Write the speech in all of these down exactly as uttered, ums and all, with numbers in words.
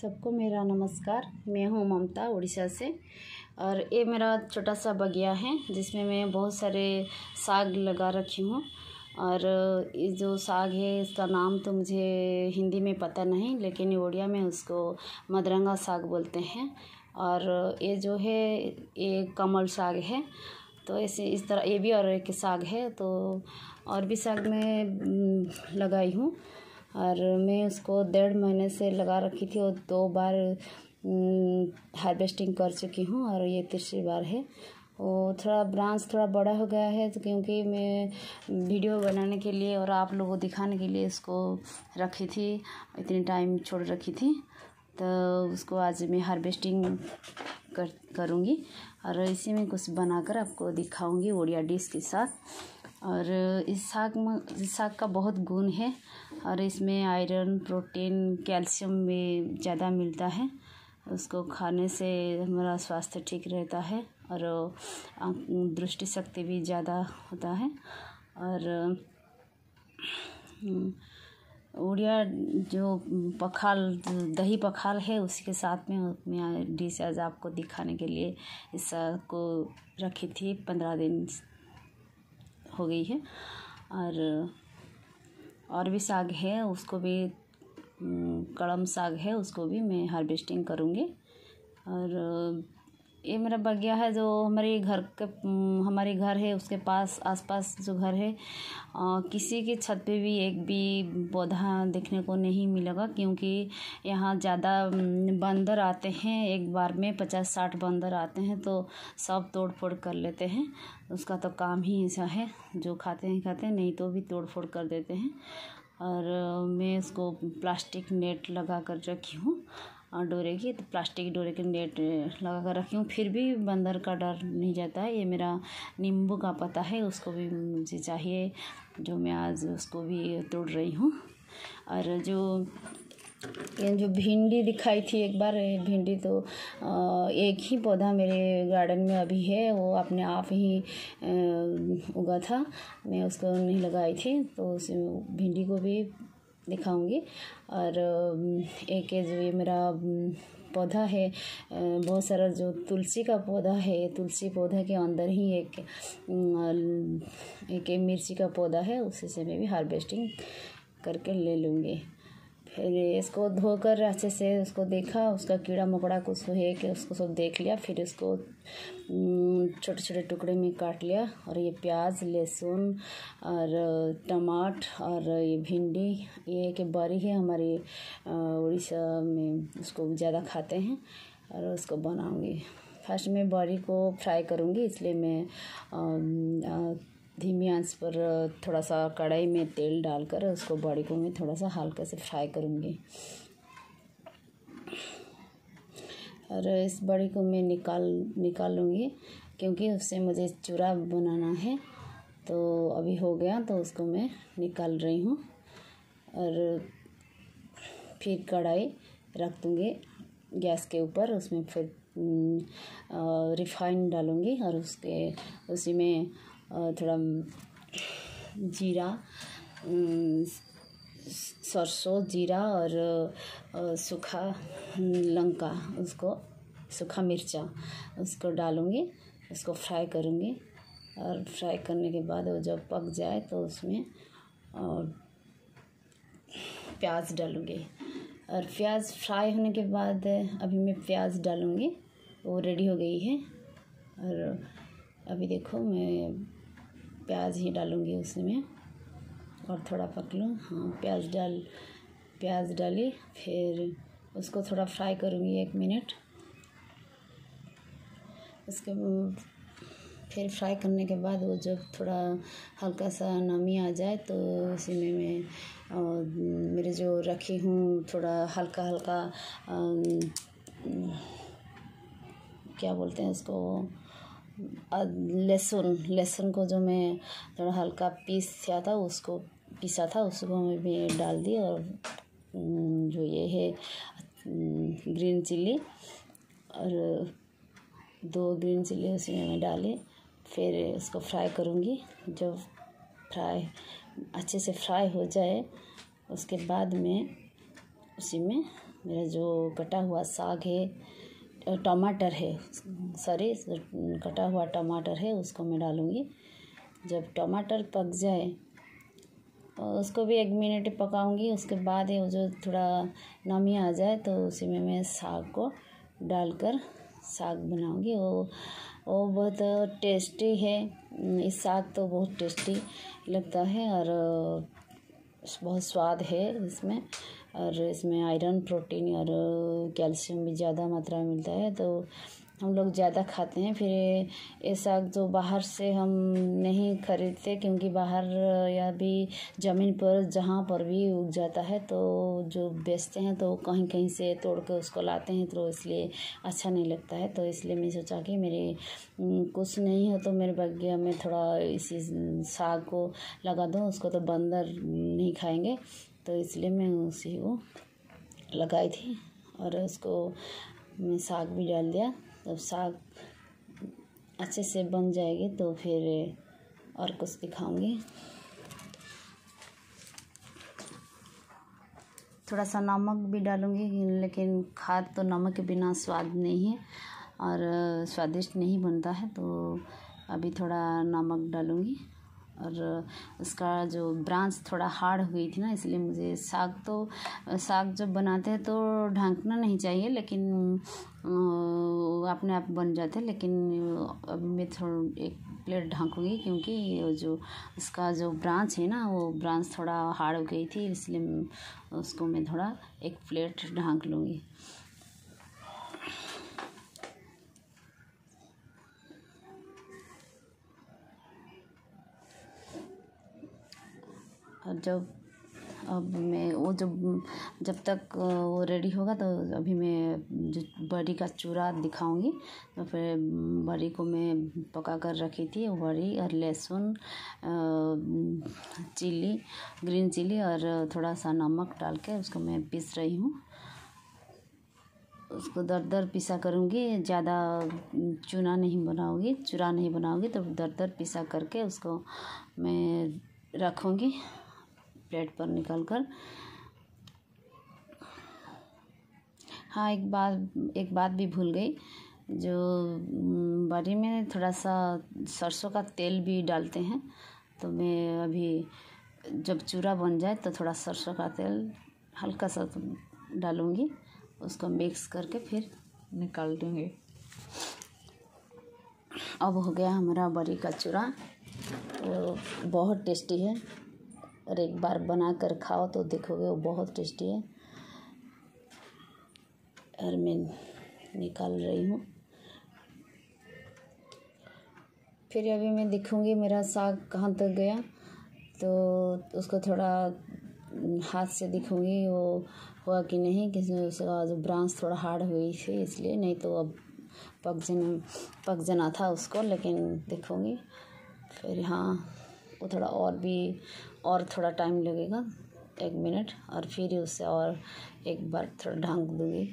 सबको मेरा नमस्कार। मैं हूँ ममता, उड़ीसा से। और ये मेरा छोटा सा बगिया है जिसमें मैं बहुत सारे साग लगा रखी हूँ। और ये जो साग है इसका नाम तो मुझे हिंदी में पता नहीं, लेकिन उड़िया में उसको मदरंगा साग बोलते हैं। और ये जो है ये कमल साग है। तो ऐसे इस तरह ये भी और एक साग है। तो और भी साग मैं लगाई हूँ और मैं उसको डेढ़ महीने से लगा रखी थी और दो बार हार्वेस्टिंग कर चुकी हूँ और ये तीसरी बार है। वो थोड़ा ब्रांच थोड़ा बड़ा हो गया है, तो क्योंकि मैं वीडियो बनाने के लिए और आप लोगों को दिखाने के लिए इसको रखी थी, इतनी टाइम छोड़ रखी थी। तो उसको आज मैं हार्वेस्टिंग कर करूँगी और इसी में कुछ बनाकर आपको दिखाऊंगी उड़िया डिश के साथ। और इस साग में इस साग का बहुत गुण है और इसमें आयरन, प्रोटीन, कैल्शियम भी ज़्यादा मिलता है। उसको खाने से हमारा स्वास्थ्य ठीक रहता है और दृष्टि शक्ति भी ज़्यादा होता है। और उड़िया जो पखाल दही पखाल है उसके साथ में मैं डिश आज आपको दिखाने के लिए इस साग को रखी थी। पंद्रह दिन हो गई है। और और भी साग है, उसको भी कड़म साग है, उसको भी मैं हार्वेस्टिंग करूँगी। और ये मेरा बगिया है जो हमारे घर के हमारे घर है उसके पास आसपास जो घर है आ, किसी की छत पे भी एक भी पौधा देखने को नहीं मिलेगा, क्योंकि यहाँ ज़्यादा बंदर आते हैं। एक बार में पचास साठ बंदर आते हैं तो सब तोड़ फोड़ कर लेते हैं। उसका तो काम ही ऐसा है, जो खाते हैं खाते हैं, नहीं तो भी तोड़ फोड़ कर देते हैं। और मैं इसको प्लास्टिक नेट लगा कर रखी हूँ और डोरे की, तो प्लास्टिक डोरे के नेट लगा कर रखी हूँ, फिर भी बंदर का डर नहीं जाता है। ये मेरा नींबू का पत्ता है, उसको भी मुझे चाहिए, जो मैं आज उसको भी तोड़ रही हूँ। और जो ये जो भिंडी दिखाई थी एक बार, भिंडी तो एक ही पौधा मेरे गार्डन में अभी है, वो अपने आप ही उगा था, मैं उसको नहीं लगाई थी। तो उस भिंडी को भी दिखाऊंगी। और एक जो ये मेरा पौधा है, बहुत सारा जो तुलसी का पौधा है, तुलसी पौधा के अंदर ही एक एक मिर्ची का पौधा है, उसी से मैं भी हार्वेस्टिंग करके ले लूँगी। फिर इसको धोकर अच्छे से उसको देखा, उसका कीड़ा मकोड़ा कुछ है कि उसको सब देख लिया। फिर इसको छोटे छोटे टुकड़े में काट लिया। और ये प्याज, लहसुन और टमाटर और ये भिंडी, ये कि बड़ी है हमारी उड़ीसा में, उसको ज़्यादा खाते हैं और उसको बनाऊंगी। फर्स्ट में बड़ी को फ्राई करूंगी, इसलिए मैं आ, धीमी आंच पर थोड़ा सा कढ़ाई में तेल डालकर उसको बड़ी को मैं थोड़ा सा हल्का से फ्राई करूँगी। और इस बड़ी को मैं निकाल निकालूँगी क्योंकि उससे मुझे चूरा बनाना है। तो अभी हो गया तो उसको मैं निकाल रही हूँ। और फिर कढ़ाई रख दूँगी गैस के ऊपर, उसमें फिर रिफाइन डालूँगी और उसके उसी में थोड़ा जीरा, सरसों, जीरा और सूखा लंका, उसको सूखा मिर्चा उसको डालूँगी, उसको फ्राई करूँगी। और फ्राई करने के बाद वो जब पक जाए तो उसमें प्याज डालूँगी। और प्याज फ्राई होने के बाद अभी मैं प्याज डालूँगी, वो रेडी हो गई है। और अभी देखो मैं प्याज ही डालूँगी उसमें और थोड़ा पक लूँ। हाँ, प्याज डाल प्याज डाली, फिर उसको थोड़ा फ्राई करूँगी एक मिनट। उसके फिर फ्राई करने के बाद वो जब थोड़ा हल्का सा नमी आ जाए तो उसी में मैं और मेरे जो रखी हूँ थोड़ा हल्का हल्का आ, क्या बोलते हैं उसको, लहसुन लहसुन को जो मैं थोड़ा हल्का पीस किया था, उसको पीसा था, उसको मैं भी डाल दी। और जो ये है ग्रीन चिल्ली, और दो ग्रीन चिल्ली उसमें मैं डाली। फिर इसको फ्राई करूँगी। जब फ्राई अच्छे से फ्राई हो जाए उसके बाद मैं उसी में मेरा जो कटा हुआ साग है, टमाटर है, सॉरी कटा हुआ टमाटर है, उसको मैं डालूँगी। जब टमाटर पक जाए उसको भी एक मिनट पकाऊंगी। उसके बाद ये जो थोड़ा नमी आ जाए तो उसी में मैं साग को डालकर साग बनाऊंगी। वो वो बहुत टेस्टी है। इस साग तो बहुत टेस्टी लगता है और बहुत स्वाद है इसमें, और इसमें आयरन, प्रोटीन और कैल्शियम भी ज़्यादा मात्रा में मिलता है, तो हम लोग ज़्यादा खाते हैं। फिर ये साग जो बाहर से हम नहीं खरीदते, क्योंकि बाहर या भी ज़मीन पर जहाँ पर भी उग जाता है तो जो बेचते हैं तो कहीं कहीं से तोड़ के उसको लाते हैं, तो इसलिए अच्छा नहीं लगता है। तो इसलिए मैं सोचा कि मेरे कुछ नहीं हो तो मेरे बगिया में थोड़ा इसी साग को लगा दूँ, उसको तो बंदर नहीं खाएंगे, तो इसलिए मैं उसी को लगाई थी। और उसको मैं साग भी डाल दिया। जब साग अच्छे से बन जाएगी तो फिर और कुछ दिखाऊंगी। थोड़ा सा नमक भी डालूंगी, लेकिन खाद तो नमक के बिना स्वाद नहीं है और स्वादिष्ट नहीं बनता है, तो अभी थोड़ा नमक डालूंगी। और उसका जो ब्रांच थोड़ा हार्ड हो गई थी ना, इसलिए मुझे साग तो साग जब बनाते हैं तो ढांकना नहीं चाहिए, लेकिन अपने आप बन जाते हैं। लेकिन अभी मैं थोड़ा एक प्लेट ढांकूंगी, क्योंकि जो उसका जो ब्रांच है ना, वो ब्रांच थोड़ा हार्ड हो गई थी, इसलिए उसको मैं थोड़ा एक प्लेट ढांक लूँगी। और जब अब मैं वो जब जब तक वो रेडी होगा तो अभी मैं जो बड़ी का चूरा दिखाऊंगी। तो फिर बड़ी को मैं पका कर रखी थी, बड़ी और लहसुन, चिली, ग्रीन चिली और थोड़ा सा नमक डाल के उसको मैं पीस रही हूँ। उसको दर दर पिसा करूँगी, ज़्यादा चूना नहीं बनाऊँगी, चूरा नहीं बनाऊँगी, तो दर दर पिसा करके उसको मैं रखूँगी प्लेट पर निकाल कर। हाँ, एक बात एक बात भी भूल गई, जो बड़ी में थोड़ा सा सरसों का तेल भी डालते हैं, तो मैं अभी जब चूरा बन जाए तो थोड़ा सरसों का तेल हल्का सा डालूँगी, उसको मिक्स करके फिर निकाल दूँगी। अब हो गया हमारा बड़ी का चूरा, वो बहुत टेस्टी है, और एक बार बना कर खाओ तो देखोगे वो बहुत टेस्टी है। और मैं निकाल रही हूँ। फिर अभी मैं देखूँगी मेरा साग कहाँ तक गया, तो उसको थोड़ा हाथ से देखूँगी वो हुआ कि नहीं, किसी उसका जो ब्रांच थोड़ा हार्ड हुई थी इसलिए, नहीं तो अब पक जाना पक जाना था उसको, लेकिन देखूँगी। फिर हाँ, वो थोड़ा और भी और थोड़ा टाइम लगेगा, एक मिनट, और फिर उससे और एक बार थोड़ा ढांक दूँगी।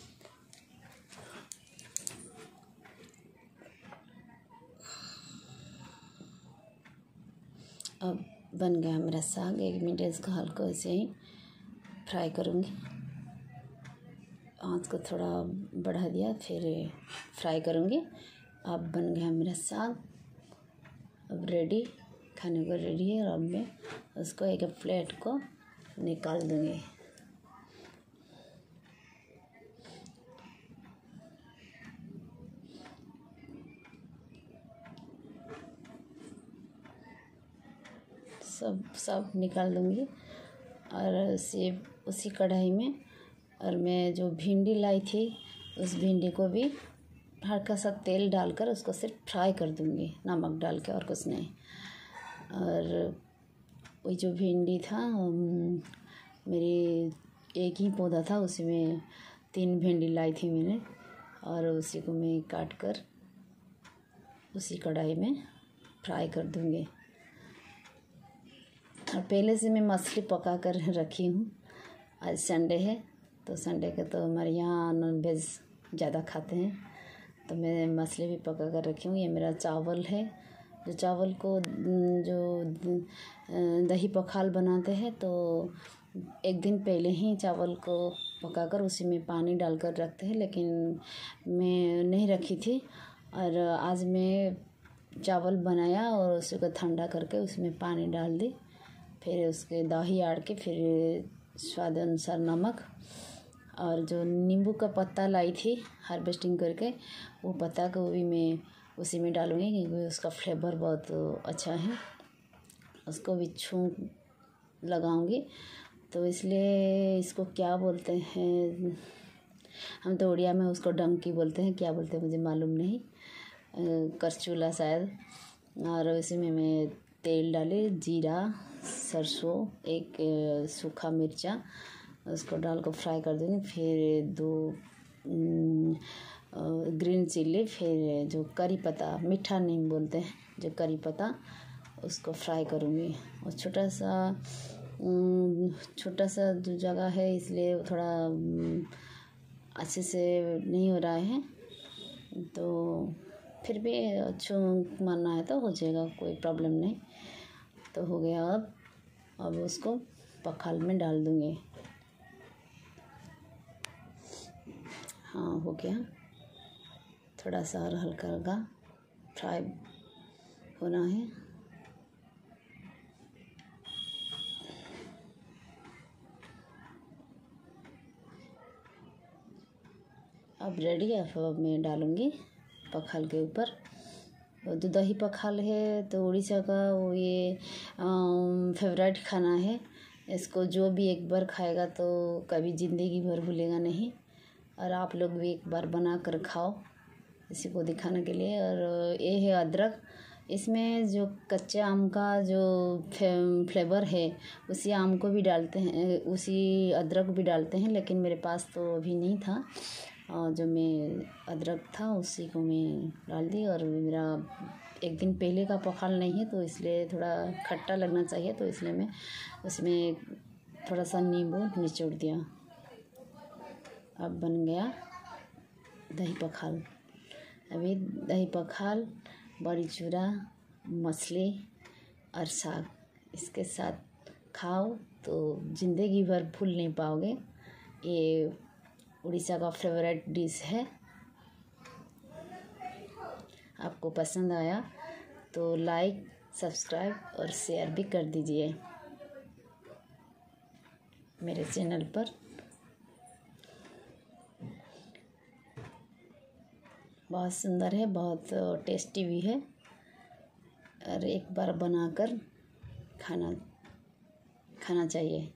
अब बन गया मेरा साग। एक मिनट इसको हल्का ऐसे ही फ्राई करूँगी, आँच को थोड़ा बढ़ा दिया, फिर फ्राई करूँगी। अब बन गया मेरा साग, अब रेडी, खाने को रेडी है। और अब मैं उसको एक प्लेट को निकाल दूँगी। सब सब निकाल दूँगी। और उसी उसी कढ़ाई में, और मैं जो भिंडी लाई थी उस भिंडी को भी हल्का सा तेल डालकर उसको सिर्फ फ्राई कर दूँगी, नमक डाल के, और कुछ नहीं। और वही जो भिंडी था, मेरी एक ही पौधा था, उसी में तीन भिंडी लाई थी मैंने, और उसी को मैं काट कर उसी कढ़ाई में फ्राई कर दूँगी। और पहले से मैं मछली पका कर रखी हूँ। आज संडे है, तो संडे के तो हमारे यहाँ नॉन वेज ज़्यादा खाते हैं, तो मैं मछली भी पका कर रखी हूँ। ये मेरा चावल है, जो चावल को जो दही पखाल बनाते हैं, तो एक दिन पहले ही चावल को पकाकर उसी में पानी डालकर रखते हैं, लेकिन मैं नहीं रखी थी। और आज मैं चावल बनाया और उसको ठंडा करके उसमें पानी डाल दी, फिर उसके दही आड़ के, फिर स्वाद अनुसार नमक, और जो नींबू का पत्ता लाई थी हार्वेस्टिंग करके, वो पत्ता को भी मैं उसी में डालूँगी क्योंकि उसका फ्लेवर बहुत अच्छा है। उसको भी छू लगाऊंगी, तो इसलिए इसको क्या बोलते हैं, हम तो उड़िया में उसको डंकी बोलते हैं, क्या बोलते हैं मुझे मालूम नहीं, करछुला शायद। और इसी में मैं तेल डाले, जीरा, सरसों, एक सूखा मिर्चा, उसको डाल कर फ्राई कर दूँगी। फिर दो ग्रीन चिल्ली, फिर जो करी पत्ता, मीठा नीम बोलते हैं, जो करी पत्ता, उसको फ्राई करूँगी। और छोटा सा छोटा सा जो जगह है इसलिए थोड़ा अच्छे से नहीं हो रहा है, तो फिर भी अच्छा मानना है तो हो जाएगा, कोई प्रॉब्लम नहीं। तो हो गया। अब अब उसको पखाल में डाल दूँगी। हाँ, हो गया। थोड़ा सा और हल्का हल्का फ्राई होना है। अब रेडी है। अब मैं डालूँगी पखाल के ऊपर। जो दही पखाल है तो उड़ीसा का वो ये फेवरेट खाना है। इसको जो भी एक बार खाएगा तो कभी ज़िंदगी भर भूलेगा नहीं। और आप लोग भी एक बार बना कर खाओ, इसी को दिखाने के लिए। और ये है अदरक। इसमें जो कच्चे आम का जो फ्लेवर है उसी आम को भी डालते हैं, उसी अदरक भी डालते हैं, लेकिन मेरे पास तो अभी नहीं था। और जो मैं अदरक था उसी को मैं डाल दी। और मेरा एक दिन पहले का पखाल नहीं है तो इसलिए थोड़ा खट्टा लगना चाहिए, तो इसलिए मैं उसमें थोड़ा सा नींबू निचोड़ दिया। अब बन गया दही पखाल। अभी दही पखाल, बड़ी चूरा, मछली और साग, इसके साथ खाओ तो ज़िंदगी भर भूल नहीं पाओगे। ये उड़ीसा का फेवरेट डिश है। आपको पसंद आया तो लाइक, सब्सक्राइब और शेयर भी कर दीजिए मेरे चैनल पर। बहुत सुंदर है, बहुत टेस्टी भी है। और एक बार बनाकर खाना खाना चाहिए।